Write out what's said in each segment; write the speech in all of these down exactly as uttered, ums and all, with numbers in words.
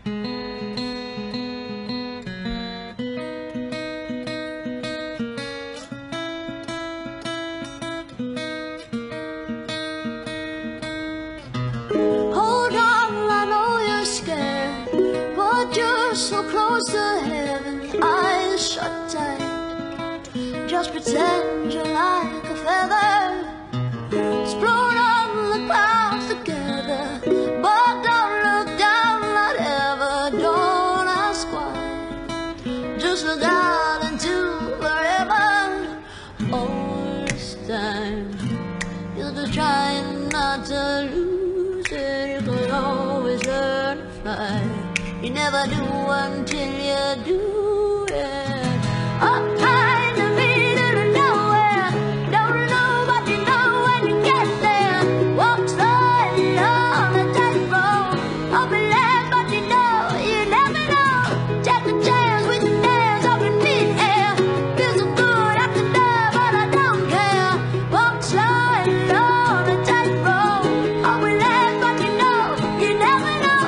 Hold on, I know you're scared, but you're so close to heaven. Eyes shut tight, just pretend you're like a feather. Explode on the clouds together, but don't look down, not ever. Don't ask why, just look out into forever. All this time, you're just trying not to lose it. You could always learn to fly. You never do until you do it. Up high in the middle of nowhere, don't know what you know when you get there. Walk slowly on a tightrope, hoping last, but you know you never know. Take a chance with the dance up in mid-air. Feels so good after that, but I don't care. Walk slowly on a tightrope, hoping last, but you know you never know.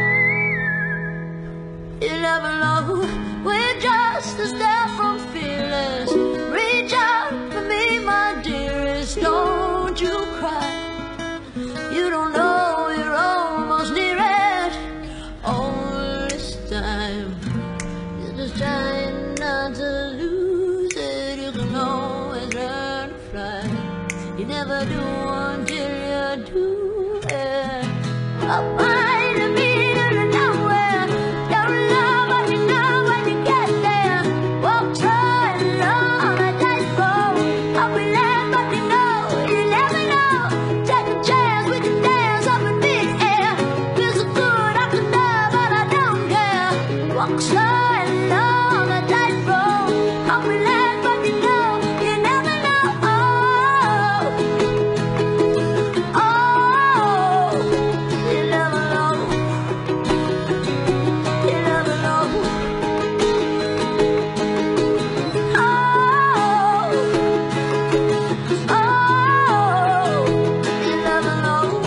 You never know. We're just a step from fearless. Reach out for me, my dearest. Don't you cry. You don't know you're almost near it. All this time, you're just trying not to lose it. You can always learn to fly. You never do until you do it. Up high in the middle of nowhere, don't know what you know when you get there. Walk slowly on a tightrope, hoping last, but you know you never know. Take a chance with the dance up in mid-air. Feels so good after that, but I don't care. Walk slowly on a tightrope, hoping last, but you know you never know. Oh, oh, you never know. You never know. Oh, oh, you never know.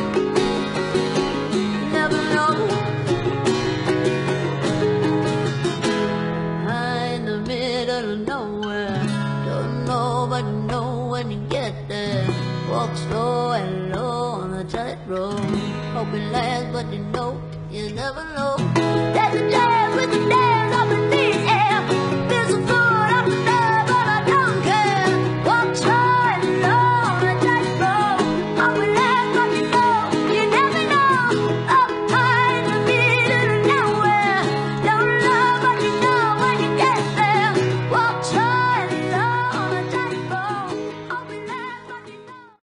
You never know. High in the middle of nowhere, don't know but you know when you get there. Walk slow and low on a tightrope, hoping last, but you know you never know. There's a chance with the dance up in the